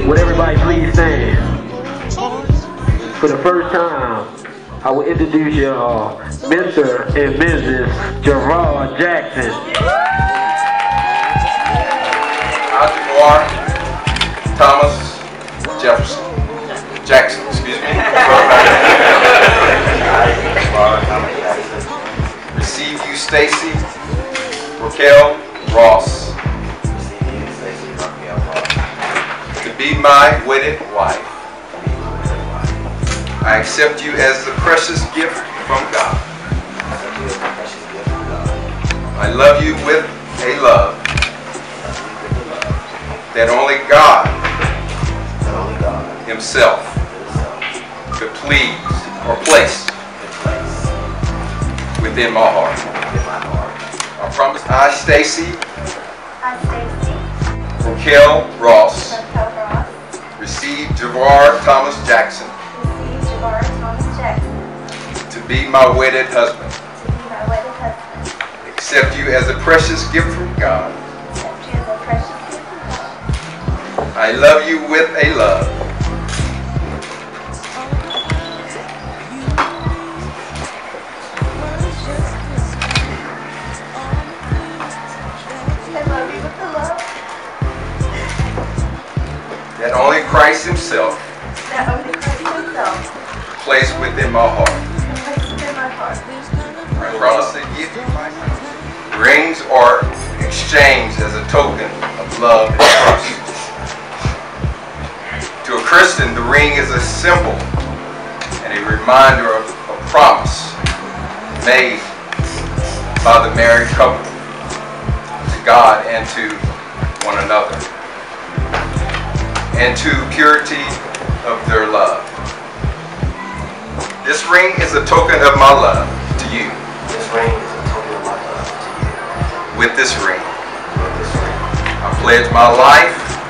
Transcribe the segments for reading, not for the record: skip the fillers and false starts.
Would everybody please stand? For the first time, I will introduce you all, Mr. and Mrs. Gerard Jackson. Gerard Thomas Jackson, excuse me. Receive you, Stacy Raquel Ross, to be my wedded wife. I accept you as the precious gift from God. I love you with a love that only God Himself could please or place within my heart. I promise. I, Stacy Raquel Ross, receive Gerard Thomas Jackson to be my wedded husband. Accept you as a precious gift from God. I love you with a love that only Christ Himself placed within my heart. I promise to give you my rings are exchanged as a token of love and trust. To a Christian, the ring is a symbol and a reminder of a promise made by the married couple to God and to one another, and to purity of their love. This ring is a token of my love to you. This ring is a token of my love to you. With this ring, I pledge my life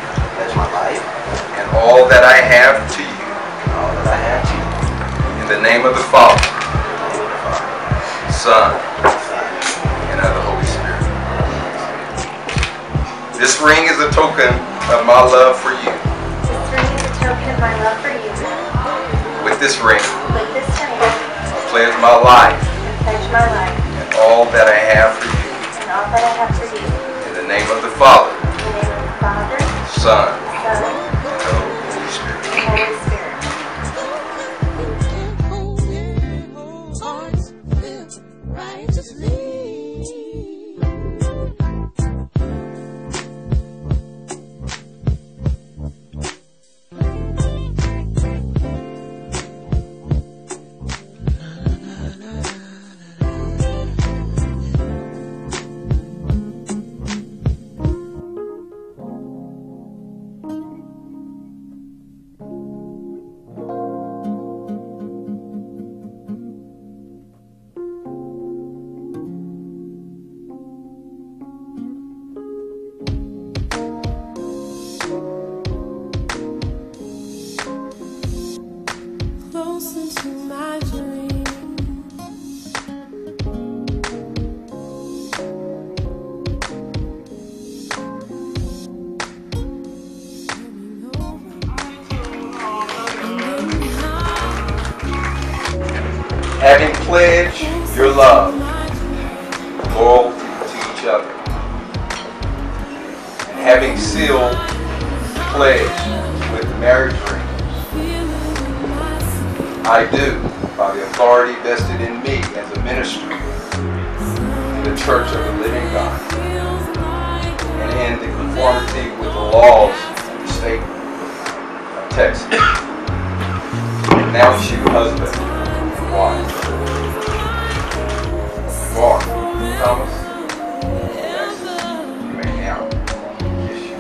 and all that I have to you. In the name of the Father, Son, and of the Holy Spirit. This ring is a token of my love for you. With this ring, I pledge my life and all that I have for you. In the name of the Father, Son, and of the Holy Spirit. Having pledged your love, loyalty to each other, and having sealed the pledge with marriage rings, I do, by the authority vested in me as a minister in the Church of the Living God, and in the conformity with the laws of the state of Texas, announce you husband and wife. Mark Thomas Jackson, you may now kiss you.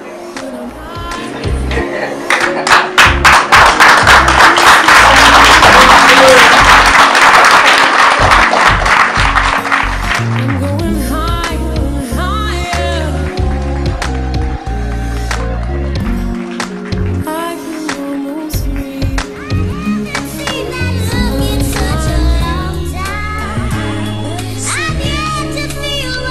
Feel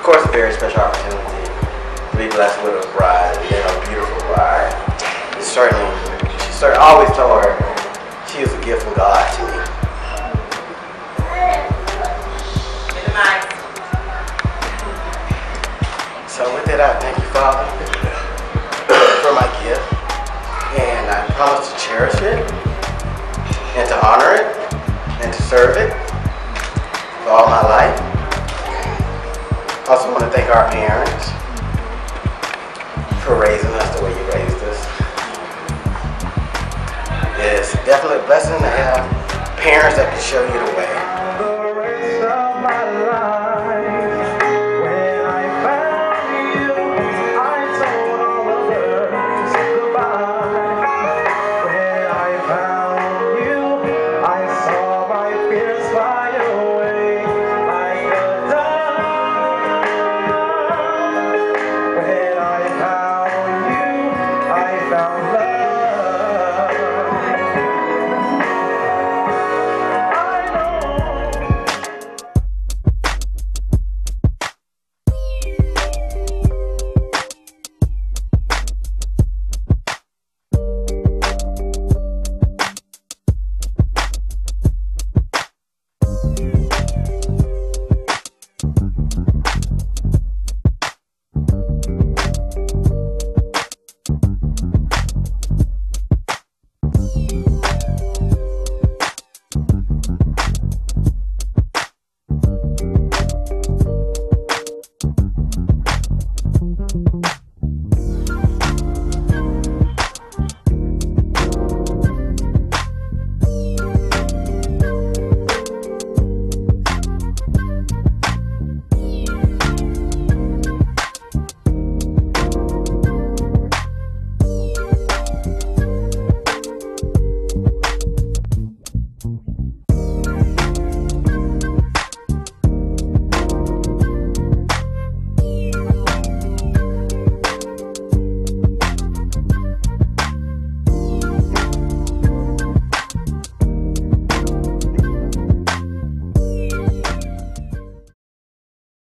course, a very special opportunity to be blessed with a bride, and then a beautiful bride. I always told her she was a gift from God to me. So with that, I thank you, Father, for my gift, and I promise to cherish it, and to honor it, and to serve it for all my life. I also want to thank our parents for raising us the way you raised us. It's definitely a blessing to have parents that can show you the way.